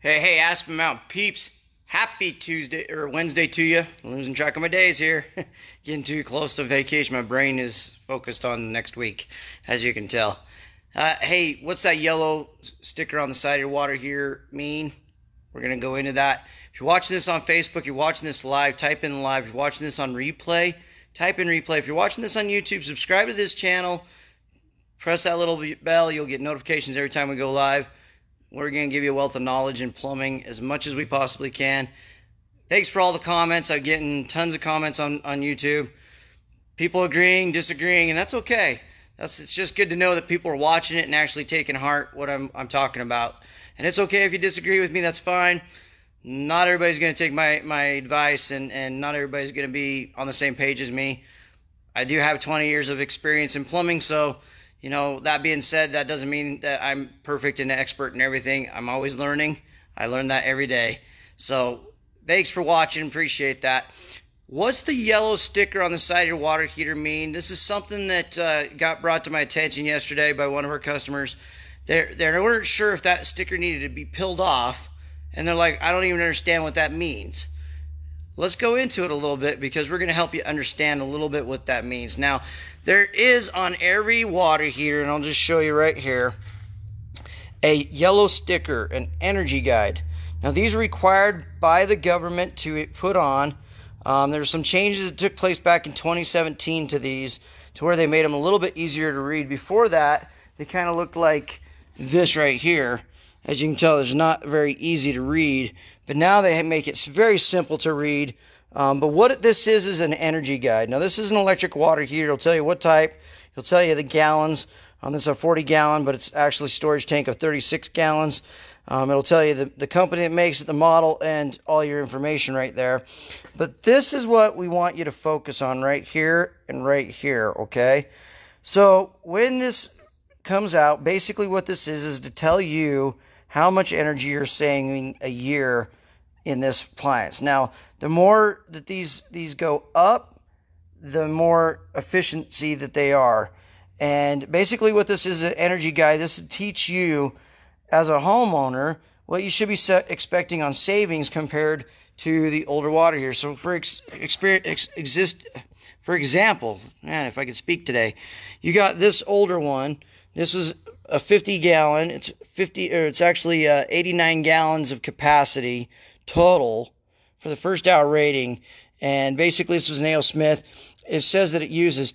Hey, Aspen Mountain peeps. Happy Tuesday or Wednesday to you. Losing track of my days here. Getting too close to vacation. My brain is focused on next week, as you can tell. Hey, what's that yellow sticker on the side of your water here mean? We're going to go into that. If you're watching this on Facebook, you're watching this live, type in live. If you're watching this on replay, type in replay. If you're watching this on YouTube, subscribe to this channel. Press that little bell. You'll get notifications every time we go live. We're going to give you a wealth of knowledge in plumbing as much as we possibly can. Thanks for all the comments. I'm getting tons of comments on YouTube. People agreeing, disagreeing, and that's okay. It's just good to know that people are watching it and actually taking heart what I'm talking about. And it's okay if you disagree with me, that's fine. Not everybody's going to take my advice, and not everybody's going to be on the same page as me. I do have 20 years of experience in plumbing, so that being said, that doesn't mean that I'm perfect and an expert in everything. I'm always learning. I learn that every day. So thanks for watching. Appreciate that. What's the yellow sticker on the side of your water heater mean? This is something that got brought to my attention yesterday by one of our customers. They weren't sure if that sticker needed to be peeled off, and they're like, I don't even understand what that means. Let's go into it a little bit because we're going to help you understand a little bit what that means. Now, there is on every water heater, and I'll just show you right here, a yellow sticker, an energy guide. Now, these are required by the government to put on. There were some changes that took place back in 2017 to these, to where they made them a little bit easier to read. Before that, they kind of looked like this right here. As you can tell, it's not very easy to read, but now they make it very simple to read. But what this is an energy guide. Now, this is an electric water heater. It'll tell you what type. It'll tell you the gallons. This is a 40-gallon, but it's actually a storage tank of 36 gallons. It'll tell you the company that makes it, the model, and all your information right there. But this is what we want you to focus on right here and right here, okay? So when this comes out, basically what this is to tell you how much energy you're saving a year in this appliance. Now, the more that these go up, the more efficiency that they are. And basically what this is, an energy guide. This will teach you as a homeowner what you should be expecting on savings compared to the older water heaters. So for example, man, if I could speak today, you got this older one. This was a 50-gallon. It's actually 89 gallons of capacity total for the first hour rating. And basically, this was an A.O. Smith. It says that it uses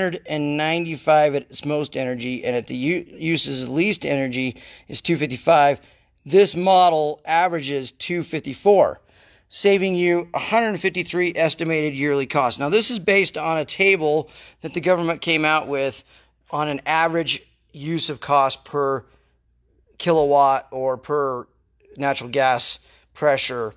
295 at its most energy, and at the uses least energy is 255. This model averages 254, saving you 153 estimated yearly costs. Now, this is based on a table that the government came out with on an average use of cost per kilowatt or per natural gas pressure,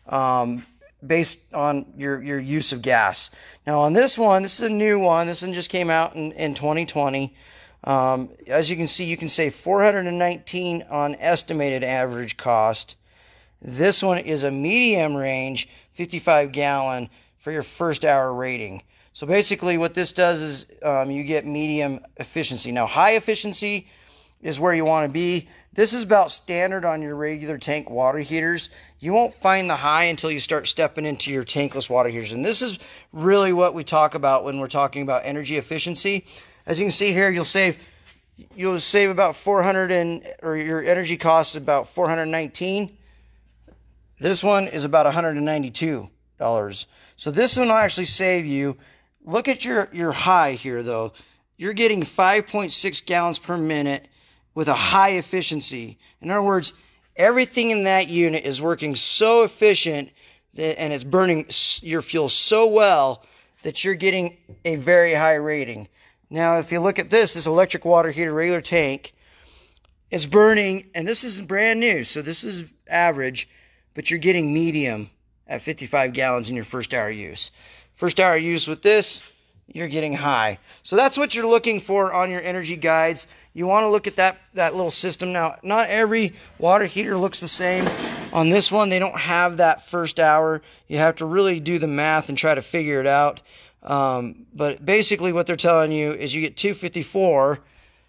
based on your use of gas. Now on this one, this is a new one. This one just came out in 2020. As you can see, you can save $419 on estimated average cost. This one is a medium range 55-gallon for your first hour rating. So basically what this does is you get medium efficiency. Now high efficiency is where you want to be. This is about standard on your regular tank water heaters. You won't find the high until you start stepping into your tankless water heaters. And this is really what we talk about when we're talking about energy efficiency. As you can see here, you'll save about 400 or your energy cost is about 419. This one is about $192. So this one will actually save you. Look at your high here, though. You're getting 5.6 gallons per minute with a high efficiency. In other words, everything in that unit is working so efficient and it's burning your fuel so well that you're getting a very high rating. Now, if you look at this electric water heater regular tank, it's burning, and this is brand new, so this is average, but you're getting medium at 55 gallons in your first hour use. First hour use with this, you're getting high. So that's what you're looking for on your energy guides. You want to look at that little system. Now, not every water heater looks the same. On this one, they don't have that first hour. You have to really do the math and try to figure it out. But basically what they're telling you is you get 254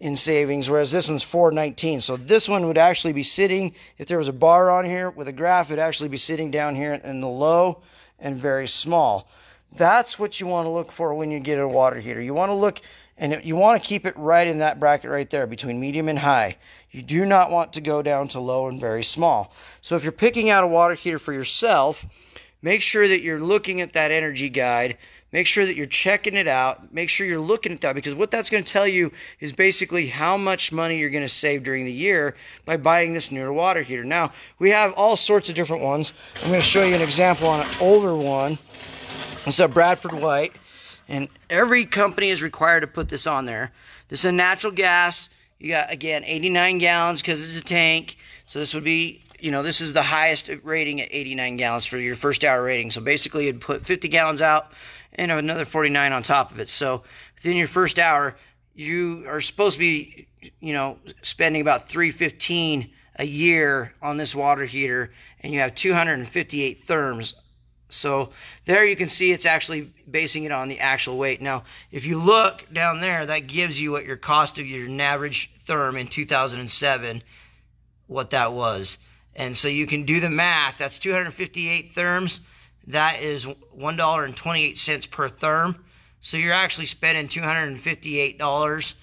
in savings, whereas this one's $4.19. So this one would actually be sitting, if there was a bar on here with a graph, it'd actually be sitting down here in the low and very small. That's what you want to look for when you get a water heater. You want to look, and you want to keep it right in that bracket right there between medium and high. You do not want to go down to low and very small. So if you're picking out a water heater for yourself, make sure that you're looking at that energy guide. Make sure that you're checking it out. Make sure you're looking at that, because what that's going to tell you is basically how much money you're going to save during the year by buying this newer water heater. Now, we have all sorts of different ones. I'm going to show you an example on an older one. It's a Bradford White, and every company is required to put this on there. This is a natural gas. You got, again, 89 gallons because it's a tank. So this would be, this is the highest rating at 89 gallons for your first hour rating. So basically you'd put 50 gallons out and another 49 on top of it. So within your first hour, you are supposed to be, spending about $315 a year on this water heater, and you have 258 therms. So there you can see it's actually basing it on the actual weight. Now, if you look down there, that gives you what your cost of your average therm in 2007, what that was. And so you can do the math. That's 258 therms. That is $1.28 per therm. So you're actually spending $258,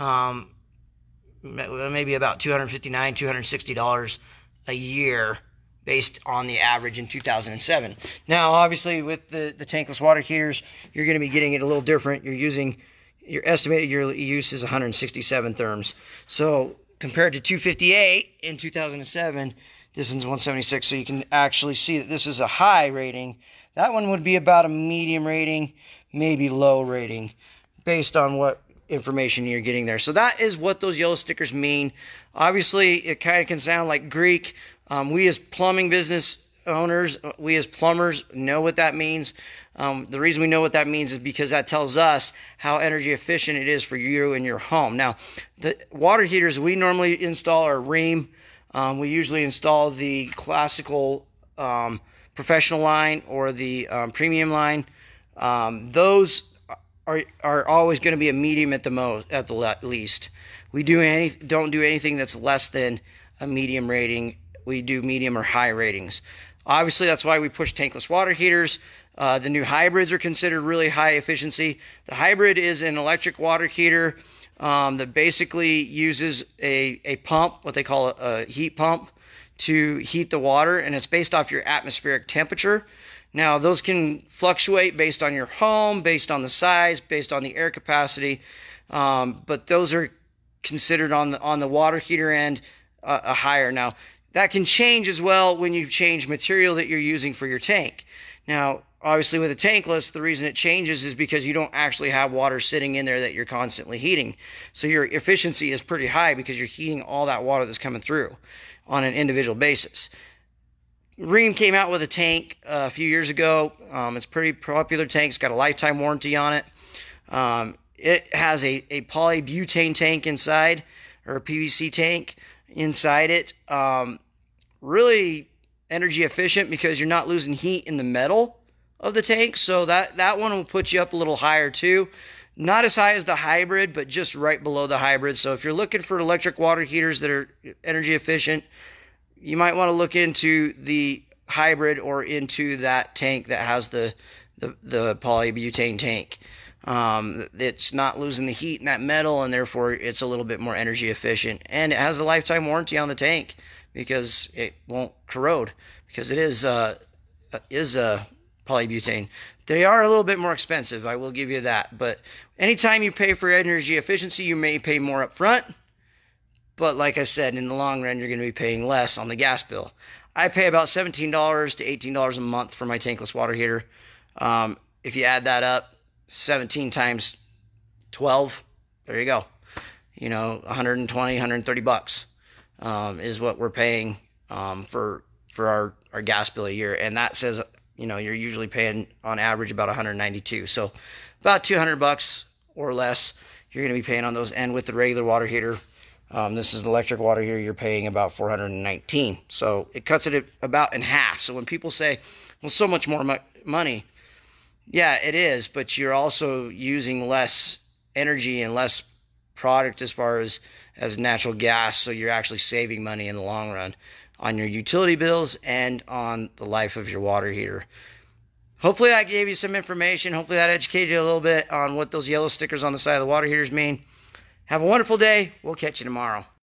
maybe about $259, $260 a year, based on the average in 2007. Now, obviously, with the tankless water heaters, you're going to be getting it a little different. Your estimated yearly use is 167 therms. So compared to 258 in 2007, this one's 176. So you can actually see that this is a high rating. That one would be about a medium rating, maybe low rating, based on what information you're getting there. So that is what those yellow stickers mean. Obviously, it kind of can sound like Greek. We as plumbing business owners, we as plumbers know what that means. The reason we know what that means is because that tells us how energy efficient it is for you and your home. Now, the water heaters we normally install are Rheem. We usually install the classical professional line or the premium line. Those are always going to be a medium at the least. We don't do anything that's less than a medium rating. We do medium or high ratings. Obviously, that's why we push tankless water heaters. The new hybrids are considered really high efficiency. The hybrid is an electric water heater that basically uses a pump, what they call a heat pump, to heat the water, and it's based off your atmospheric temperature. Now, those can fluctuate based on your home, based on the size, based on the air capacity, but those are considered on the water heater end a higher. Now, that can change as well when you change material that you're using for your tank. Now, obviously with a tankless, the reason it changes is because you don't actually have water sitting in there that you're constantly heating. So your efficiency is pretty high because you're heating all that water that's coming through on an individual basis. Rheem came out with a tank a few years ago. It's a pretty popular tank. It's got a lifetime warranty on it. It has a polybutane tank inside, or a PVC tank inside it. Really energy efficient because you're not losing heat in the metal of the tank. So that one will put you up a little higher too. Not as high as the hybrid, but just right below the hybrid. So if you're looking for electric water heaters that are energy efficient, you might want to look into the hybrid or into that tank that has the polybutane tank. It's not losing the heat in that metal, and therefore it's a little bit more energy efficient. And it has a lifetime warranty on the tank because it won't corrode, because it is polybutane. They are a little bit more expensive, I will give you that. But anytime you pay for energy efficiency, you may pay more up front. But like I said, in the long run, you're going to be paying less on the gas bill. I pay about $17 to $18 a month for my tankless water heater. If you add that up, 17 times 12, there you go. 120, 130 bucks is what we're paying for our gas bill a year. And that says, you're usually paying on average about 192. So about 200 bucks or less you're going to be paying on those. And with the regular water heater, this is the electric water heater, you're paying about 419. So it cuts it about in half. So when people say, well, so much more money, yeah, it is, but you're also using less energy and less product as far as natural gas, so you're actually saving money in the long run on your utility bills and on the life of your water heater. Hopefully that gave you some information. Hopefully that educated you a little bit on what those yellow stickers on the side of the water heaters mean. Have a wonderful day. We'll catch you tomorrow.